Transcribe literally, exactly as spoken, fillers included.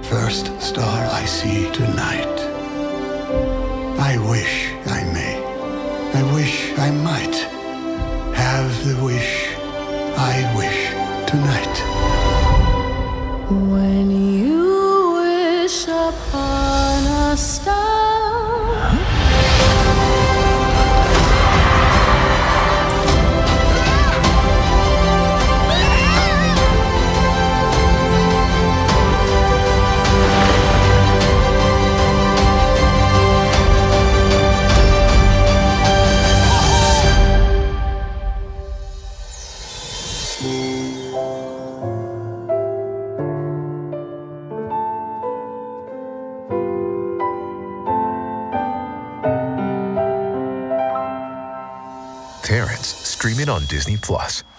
first star I see tonight. I wish I may. I wish I might have the wish I wish tonight. When you wish upon a star. Parents, stream it on Disney Plus.